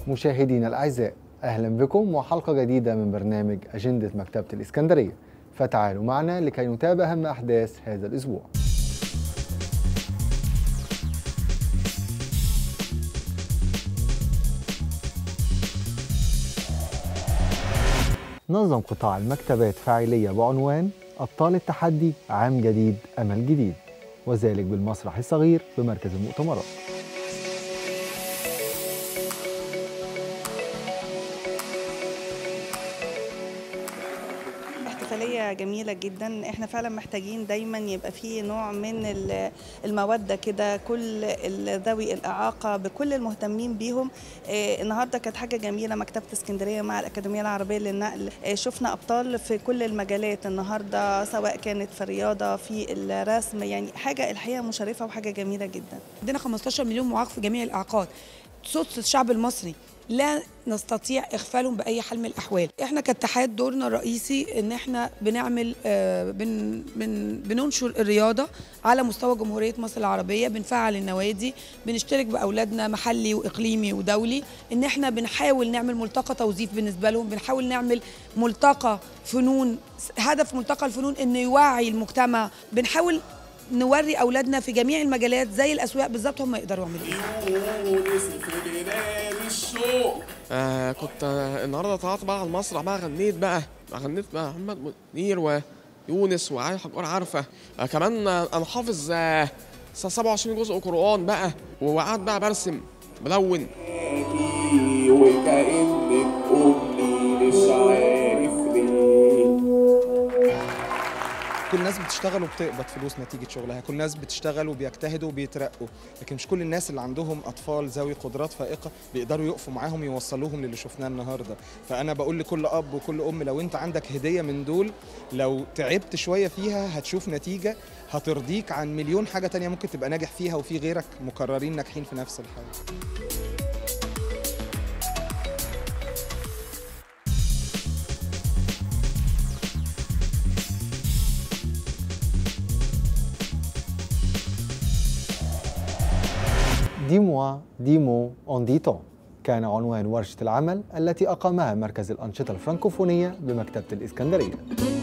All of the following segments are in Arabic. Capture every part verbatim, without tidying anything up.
مشاهدينا الأعزاء، أهلا بكم وحلقة جديدة من برنامج أجندة مكتبة الإسكندرية. فتعالوا معنا لكي نتابع أهم أحداث هذا الأسبوع. نظم قطاع المكتبات فاعلية بعنوان أبطال التحدي عام جديد أمل جديد، وذلك بالمسرح الصغير بمركز المؤتمرات. احتفالية جميلة جدا. احنا فعلا محتاجين دايما يبقى فيه نوع من المودة كده، كل ذوي الإعاقة بكل المهتمين بيهم. اه النهاردة كانت حاجة جميلة، مكتبة اسكندرية مع الأكاديمية العربية للنقل اه شفنا أبطال في كل المجالات النهاردة، سواء كانت في الرياضة في الرسم، يعني حاجة الحقيقة مشرفة وحاجة جميلة جدا. عندنا خمستاشر مليون معاق في جميع الإعاقات، صوت الشعب المصري لا نستطيع إغفالهم بأي حال من الأحوال. إحنا كاتحاد دورنا الرئيسي إن إحنا بنعمل آه بن بن بننشر الرياضة على مستوى جمهورية مصر العربية، بنفعل النوادي، بنشترك بأولادنا محلي وإقليمي ودولي، إن إحنا بنحاول نعمل ملتقى توظيف بالنسبة لهم، بنحاول نعمل ملتقى فنون. هدف ملتقى الفنون إنه يوعي المجتمع، بنحاول نوري أولادنا في جميع المجالات زي الأسواق بالظبط هم يقدروا يعملوا إيه. آه كنت آه النهارده طلعت بقى على المسرح، بقى غنيت بقى غنيت بقى محمد منير ويونس وعلي حجار عارفه. آه كمان آه انا حافظ آه سبعة وعشرين جزء قرآن بقى، وقعدت بقى برسم بلون. وكأنك أمي مش عارف ليه. كل الناس بتشتغل وبتقبض فلوس نتيجة شغلها، كل الناس بتشتغل وبيجتهدوا وبيترقوا، لكن مش كل الناس اللي عندهم أطفال ذوي قدرات فائقة بيقدروا يقفوا معاهم يوصلوهم للي شفناه النهاردة. فأنا بقول لكل أب وكل أم، لو أنت عندك هدية من دول، لو تعبت شوية فيها هتشوف نتيجة هترضيك عن مليون حاجة تانية ممكن تبقى ناجح فيها وفي غيرك مكررين ناجحين في نفس الحاجة. دي موا دي مو اون دي تون كان عنوان ورشة العمل التي أقامها مركز الأنشطة الفرنكوفونية بمكتبة الإسكندرية.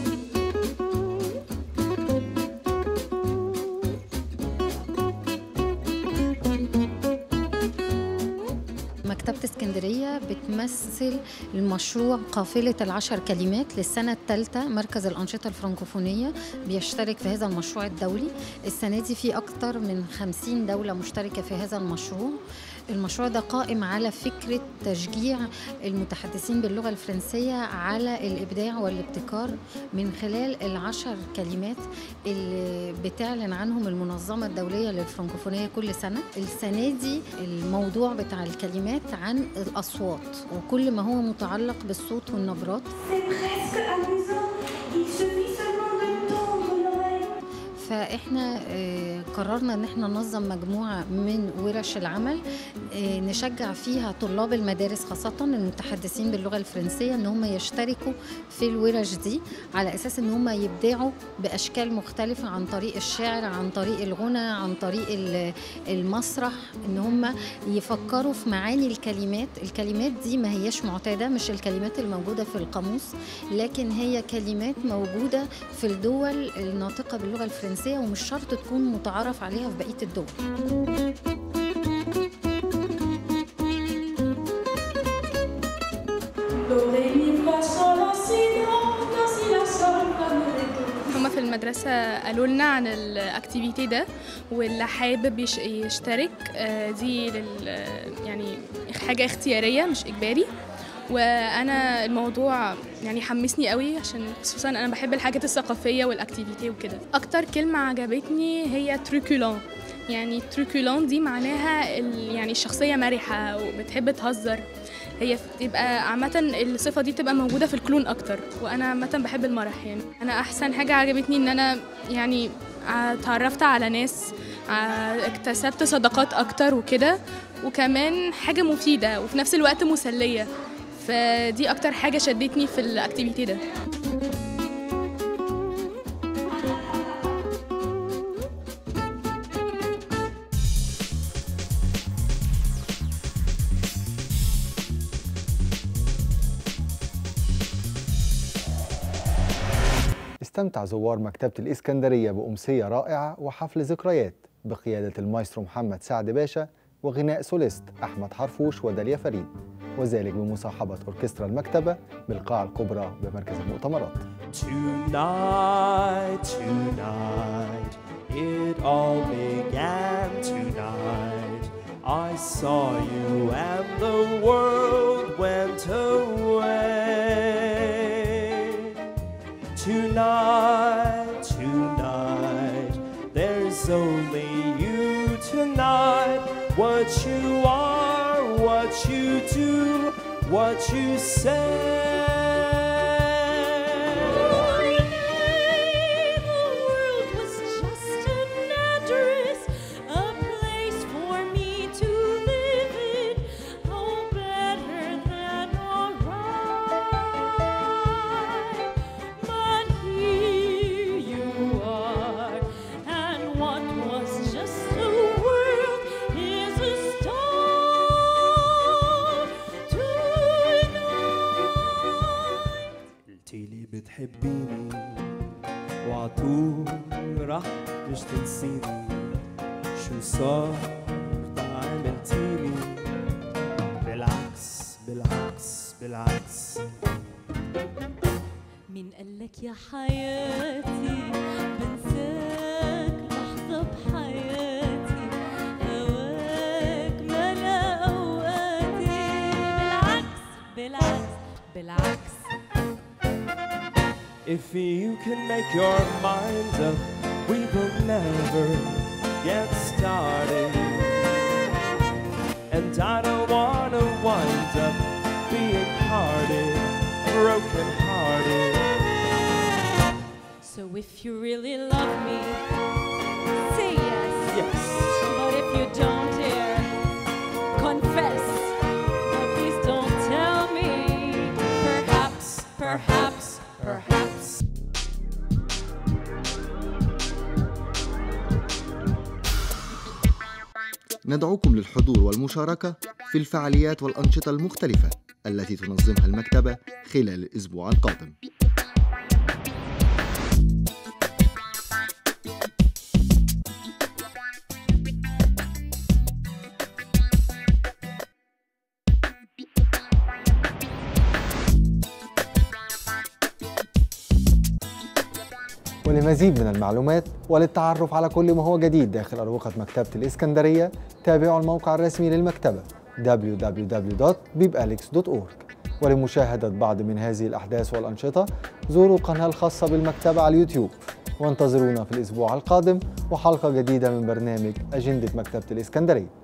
مكتبة اسكندرية بتمثل المشروع قافلة العشر كلمات للسنة الثالثة. مركز الأنشطة الفرنكوفونية بيشترك في هذا المشروع الدولي. السنة دي في أكثر من خمسين دولة مشتركة في هذا المشروع. المشروع ده قائم على فكرة تشجيع المتحدثين باللغة الفرنسية على الإبداع والابتكار من خلال العشر كلمات اللي بتعلن عنهم المنظمة الدولية للفرنكوفونية كل سنة. السنة دي الموضوع بتاع الكلمات عن الأصوات، وكل ما هو متعلق بالصوت والنبرات. فإحنا قررنا إن إحنا ننظم مجموعة من ورش العمل نشجع فيها طلاب المدارس خاصة المتحدثين باللغة الفرنسية إن هم يشتركوا في الورش دي، على أساس إن هم يبدعوا بأشكال مختلفة، عن طريق الشعر، عن طريق الغنى، عن طريق المسرح، إن هم يفكروا في معاني الكلمات. الكلمات دي ما هيش معتادة، مش الكلمات الموجودة في القاموس، لكن هي كلمات موجودة في الدول الناطقة باللغة الفرنسية ومش شرط تكون متعارف عليها في بقية الدول. هما في المدرسة قالوا لنا عن الاكتيفيتي ده، واللي حابب يشترك دي لل يعني حاجة اختيارية مش إجباري. وانا الموضوع يعني حمسني قوي، عشان خصوصا انا بحب الحاجات الثقافيه والاكتيفيتي وكده. اكتر كلمه عجبتني هي تروكولون. يعني تروكولون دي معناها يعني الشخصيه مرحه وبتحب تهزر. هي بتبقى عامه الصفه دي بتبقى موجوده في الكلون اكتر، وانا عامه بحب المرح. يعني انا احسن حاجه عجبتني ان انا يعني اتعرفت على ناس، اكتسبت صداقات اكتر وكده، وكمان حاجه مفيده وفي نفس الوقت مسليه. فدي اكتر حاجه شدتني في الاكتيفيتي ده. استمتع زوار مكتبة الإسكندرية بأمسية رائعة وحفل ذكريات بقيادة المايسترو محمد سعد باشا وغناء سوليست أحمد حرفوش وداليا فريد، وذلك بمصاحبة أوركسترا المكتبة بالقاعة الكبرى بمركز المؤتمرات. Tonight, tonight, it all began tonight. I saw you and the world went away. Tonight, tonight, there's only you tonight. What you are, what you do, what you say. بتحبيني وعطول راح مش تنسيني شو صار عملتيني بالعكس بالعكس بالعكس. مين قالك يا حياتي بنساك لحظة بحياتي هواك ملا أوقاتي بالعكس بالعكس بالعكس. If you can make your mind up, we will never get started. And I don't wanna wind up being hearted, broken hearted. So if you really love me, say yes. Yes. But if you don't dare, confess. But please don't tell me. Perhaps, perhaps, perhaps. ندعوكم للحضور والمشاركة في الفعاليات والأنشطة المختلفة التي تنظمها المكتبة خلال الأسبوع القادم. ولمزيد من المعلومات وللتعرف على كل ما هو جديد داخل أروقة مكتبة الإسكندرية تابعوا الموقع الرسمي للمكتبة دبليو دبليو دبليو دوت بيباليكس دوت أورج. ولمشاهدة بعض من هذه الأحداث والأنشطة زوروا القناة الخاصة بالمكتبة على اليوتيوب، وانتظرونا في الأسبوع القادم وحلقة جديدة من برنامج أجندة مكتبة الإسكندرية.